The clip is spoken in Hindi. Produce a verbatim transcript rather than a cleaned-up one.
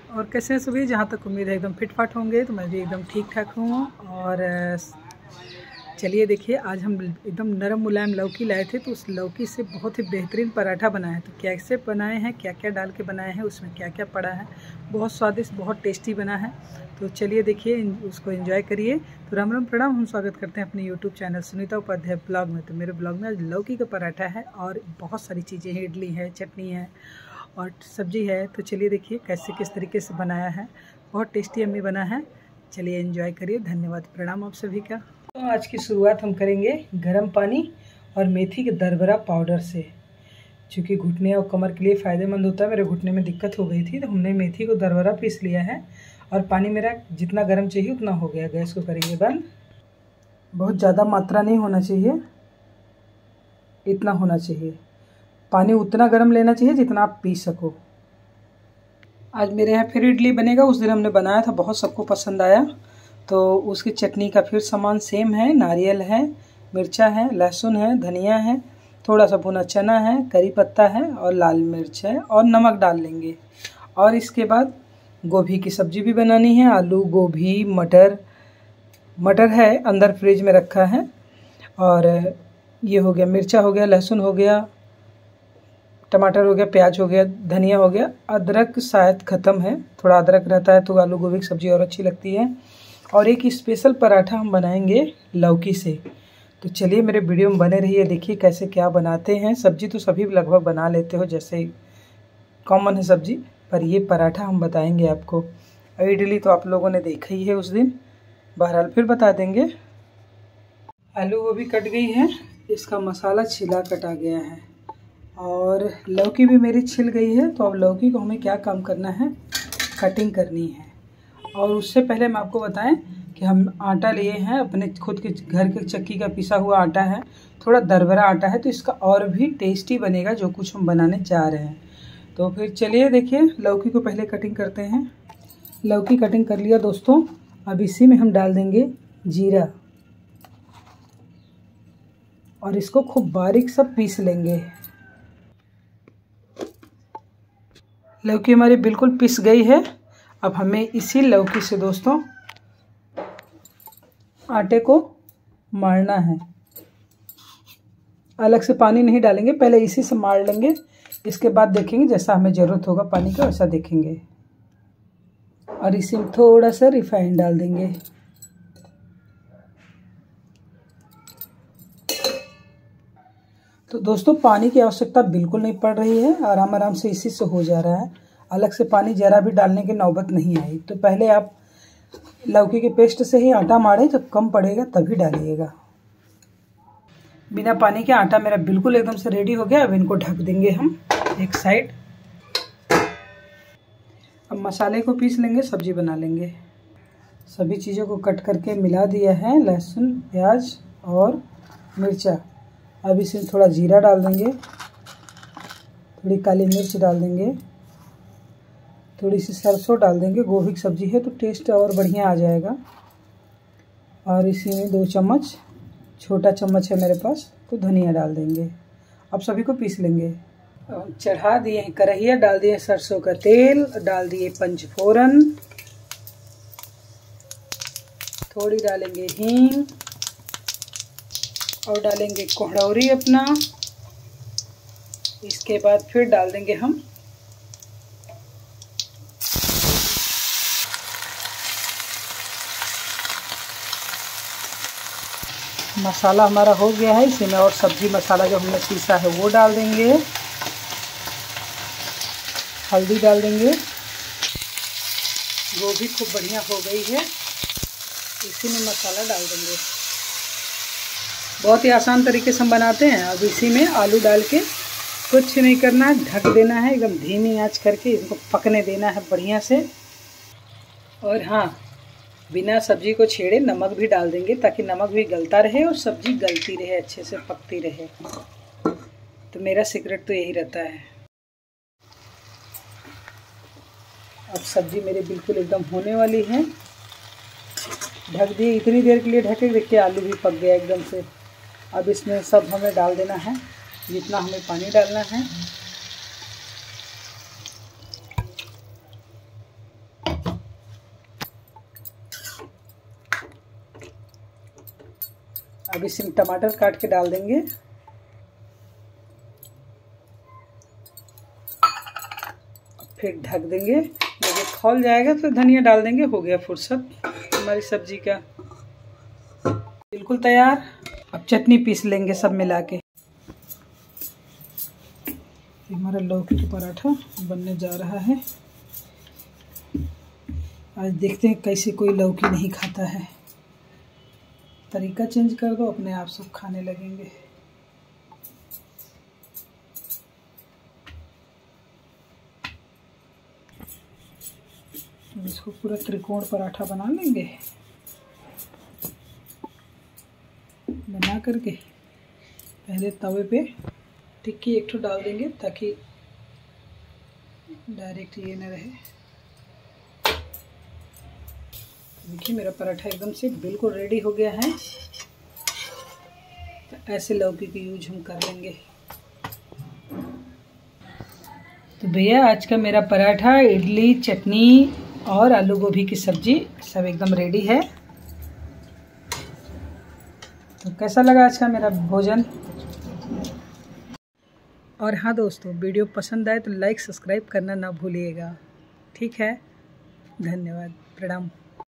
और कैसे हैं सभी? जहाँ तक उम्मीद है एकदम फिट फाट होंगे, तो मैं भी एकदम ठीक ठाक हूँ। और चलिए देखिए, आज हम एकदम नरम मुलायम लौकी लाए थे, तो उस लौकी से बहुत ही बेहतरीन पराठा बनाया है। तो कैसे बनाए हैं, क्या क्या डाल के बनाए हैं, उसमें क्या क्या पड़ा है, बहुत स्वादिष्ट बहुत टेस्टी बना है। तो चलिए देखिए, उसको एंजॉय करिए। तो राम राम प्रणाम, हम स्वागत करते हैं अपने YouTube channel Sunita Upadhyay blog में। तो मेरे ब्लॉग में आज लौकी का पराठा है और बहुत सारी चीज़ें हैं, इडली है, चटनी है और सब्जी है। तो चलिए देखिए कैसे किस तरीके से बनाया है, बहुत टेस्टी अम्मी बना है। चलिए एंजॉय करिए। धन्यवाद, प्रणाम आप सभी का। तो आज की शुरुआत हम करेंगे गर्म पानी और मेथी के दरबरा पाउडर से, क्योंकि घुटने और कमर के लिए फ़ायदेमंद होता है। मेरे घुटने में दिक्कत हो गई थी, तो हमने मेथी को दरबरा पीस लिया है और पानी मेरा जितना गर्म चाहिए उतना हो गया। गैस को करेंगे बंद। बहुत ज़्यादा मात्रा नहीं होना चाहिए, इतना होना चाहिए। पानी उतना गर्म लेना चाहिए जितना आप पी सको। आज मेरे यहाँ फिर इडली बनेगा। उस दिन हमने बनाया था, बहुत सबको पसंद आया। तो उसकी चटनी का फिर सामान सेम है, नारियल है, मिर्चा है, लहसुन है, धनिया है, थोड़ा सा भुना चना है, करी पत्ता है और लाल मिर्च है और नमक डाल लेंगे। और इसके बाद गोभी की सब्ज़ी भी बनानी है। आलू, गोभी, मटर मटर है अंदर फ्रिज में रखा है। और ये हो गया, मिर्चा हो गया, लहसुन हो गया, टमाटर हो गया, प्याज हो गया, धनिया हो गया। अदरक शायद ख़त्म है, थोड़ा अदरक रहता है तो आलू गोभी की सब्ज़ी और अच्छी लगती है। और एक स्पेशल पराठा हम बनाएंगे लौकी से। तो चलिए मेरे वीडियो में बने रहिए, देखिए कैसे क्या बनाते हैं। सब्ज़ी तो सभी लगभग बना लेते हो, जैसे कॉमन है सब्ज़ी, पर ये पराठा हम बताएंगे आपको। इडली तो आप लोगों ने देखा ही है उस दिन, बहरहाल फिर बता देंगे। आलू गोभी कट गई है, इसका मसाला छिला कटा गया है और लौकी भी मेरी छिल गई है। तो अब लौकी को हमें क्या काम करना है, कटिंग करनी है। और उससे पहले हम आपको बताएं कि हम आटा लिए हैं, अपने खुद के घर के चक्की का पिसा हुआ आटा है, थोड़ा दरबरा आटा है। तो इसका और भी टेस्टी बनेगा जो कुछ हम बनाने जा रहे हैं। तो फिर चलिए देखिए, लौकी को पहले कटिंग करते हैं। लौकी कटिंग कर लिया दोस्तों। अब इसी में हम डाल देंगे जीरा और इसको खूब बारीक सा पीस लेंगे। लौकी हमारी बिल्कुल पिस गई है। अब हमें इसी लौकी से दोस्तों आटे को मारना है। अलग से पानी नहीं डालेंगे, पहले इसी से मार लेंगे। इसके बाद देखेंगे जैसा हमें ज़रूरत होगा पानी का, वैसा देखेंगे। और इसी में थोड़ा सा रिफाइंड डाल देंगे। तो दोस्तों पानी की आवश्यकता बिल्कुल नहीं पड़ रही है, आराम आराम से इसी से हो जा रहा है। अलग से पानी जरा भी डालने की नौबत नहीं आई। तो पहले आप लौकी के पेस्ट से ही आटा मारें, जब कम पड़ेगा तभी डालिएगा। बिना पानी के आटा मेरा बिल्कुल एकदम से रेडी हो गया। अब इनको ढक देंगे हम एक साइड। अब मसाले को पीस लेंगे, सब्जी बना लेंगे। सभी चीज़ों को कट करके मिला दिया है, लहसुन, प्याज और मिर्चा। अब इसमें थोड़ा जीरा डाल देंगे, थोड़ी काली मिर्च डाल देंगे, थोड़ी सी सरसों डाल देंगे। गोभी की सब्ज़ी है तो टेस्ट और बढ़िया आ जाएगा। और इसी में दो चम्मच, छोटा चम्मच है मेरे पास, तो धनिया डाल देंगे। अब सभी को पीस लेंगे। चढ़ा दिए हैं कढ़ैया, डाल दिए सरसों का तेल, डाल दिए पंचफोरन, थोड़ी डालेंगे हींग और डालेंगे कोहड़ौरी अपना। इसके बाद फिर डाल देंगे हम मसाला। हमारा हो गया है, इसी में और सब्जी मसाला जो हमने पीसा है वो डाल देंगे। हल्दी डाल देंगे। गोभी खूब बढ़िया हो गई है, इसी में मसाला डाल देंगे। बहुत ही आसान तरीके से हम बनाते हैं। अब इसी में आलू डाल के कुछ नहीं करना है, ढक देना है, एकदम धीमी आंच करके इसको पकने देना है बढ़िया से। और हाँ, बिना सब्जी को छेड़े नमक भी डाल देंगे, ताकि नमक भी गलता रहे और सब्जी गलती रहे, अच्छे से पकती रहे। तो मेरा सीक्रेट तो यही रहता है। अब सब्जी मेरी बिल्कुल एकदम होने वाली है। ढक दिए, इतनी देर के लिए ढके, देखिए आलू भी पक गया एकदम से। अब इसमें सब हमें डाल देना है, जितना हमें पानी डालना है। अब इसमें टमाटर काट के डाल देंगे। फिर ढक देंगे, जब ये खौल जाएगा तो धनिया डाल देंगे। हो गया फुर्सत हमारी सब्जी का, बिल्कुल तैयार। अब चटनी पीस लेंगे सब मिला के। हमारा लौकी का पराठा बनने जा रहा है। आज देखते हैं कैसे कोई लौकी नहीं खाता है। तरीका चेंज कर दो, अपने आप सब खाने लगेंगे। इसको पूरा त्रिकोण पराठा बना लेंगे। बना करके पहले तवे पे टिक्की एक ठो डाल देंगे ताकि डायरेक्ट ये न रहे। देखिए मेरा पराठा एकदम से बिल्कुल रेडी हो गया है। तो ऐसे लौकी का यूज हम कर लेंगे। तो भैया आज का मेरा पराठा, इडली, चटनी और आलू गोभी की सब्जी सब एकदम रेडी है। तो कैसा लगा आज का मेरा भोजन? और हाँ दोस्तों, वीडियो पसंद आए तो लाइक सब्सक्राइब करना ना भूलिएगा। ठीक है, धन्यवाद, प्रणाम।